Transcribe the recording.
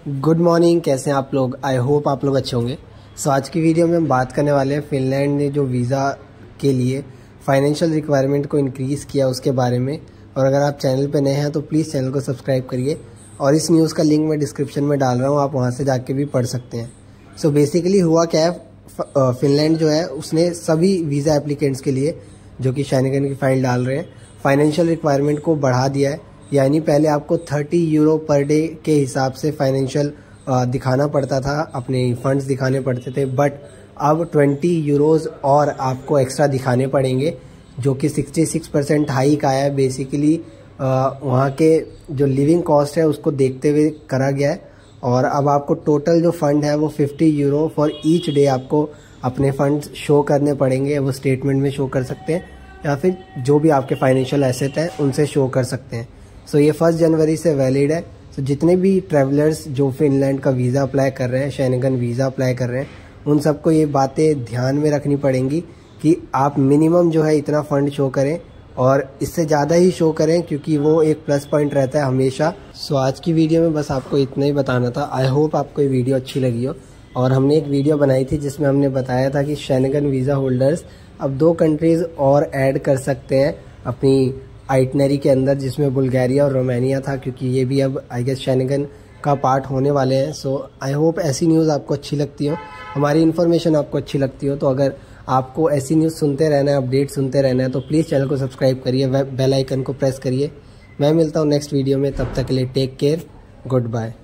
Good morning, कैसे हैं आप लोग। आई होप आप लोग अच्छे होंगे। सो आज की वीडियो में हम बात करने वाले हैं फिनलैंड ने जो वीज़ा के लिए फाइनेंशियल रिक्वायरमेंट को इंक्रीज़ किया उसके बारे में। और अगर आप चैनल पे नए हैं तो प्लीज़ चैनल को सब्सक्राइब करिए और इस न्यूज़ का लिंक मैं डिस्क्रिप्शन में डाल रहा हूँ, आप वहाँ से जाके भी पढ़ सकते हैं। सो बेसिकली हुआ क्या है, फिनलैंड जो है उसने सभी वीज़ा एप्लीकेंट्स के लिए जो कि शेंगेन की फ़ाइल डाल रहे हैं फाइनेंशियल रिक्वायरमेंट को बढ़ा दिया है। यानी पहले आपको 30 यूरो पर डे के हिसाब से फाइनेंशियल दिखाना पड़ता था, अपने फंड्स दिखाने पड़ते थे, बट अब 20 यूरोज़ और आपको एक्स्ट्रा दिखाने पड़ेंगे, जो कि 66% हाइक आया है। बेसिकली वहाँ के जो लिविंग कॉस्ट है उसको देखते हुए करा गया है। और अब आपको टोटल जो फंड है वो 50 यूरो फॉर ईच डे आपको अपने फंड्स शो करने पड़ेंगे। वो स्टेटमेंट में शो कर सकते हैं या फिर जो भी आपके फाइनेंशियल एसेट हैं उनसे शो कर सकते हैं। सो ये 1 जनवरी से वैलिड है। सो जितने भी ट्रैवलर्स जो फिनलैंड का वीज़ा अप्लाई कर रहे हैं, शेंगेन वीज़ा अप्लाई कर रहे हैं, उन सबको ये बातें ध्यान में रखनी पड़ेंगी कि आप मिनिमम जो है इतना फ़ंड शो करें और इससे ज़्यादा ही शो करें, क्योंकि वो एक प्लस पॉइंट रहता है हमेशा। सो आज की वीडियो में बस आपको इतना ही बताना था। आई होप आपको ये वीडियो अच्छी लगी हो। और हमने एक वीडियो बनाई थी जिसमें हमने बताया था कि शेंगेन वीज़ा होल्डर्स अब 2 कंट्रीज़ और ऐड कर सकते हैं अपनी आइटनरी के अंदर, जिसमें बुल्गारिया और रोमानिया था, क्योंकि ये भी अब आई गेस शेंगेन का पार्ट होने वाले हैं। सो आई होप ऐसी न्यूज़ आपको अच्छी लगती हो, हमारी इन्फॉर्मेशन आपको अच्छी लगती हो। तो अगर आपको ऐसी न्यूज़ सुनते रहना है, अपडेट सुनते रहना है, तो प्लीज़ चैनल को सब्सक्राइब करिए, बेल आइकन को प्रेस करिए। मैं मिलता हूँ नेक्स्ट वीडियो में, तब तक के लिए टेक केयर, गुड बाय।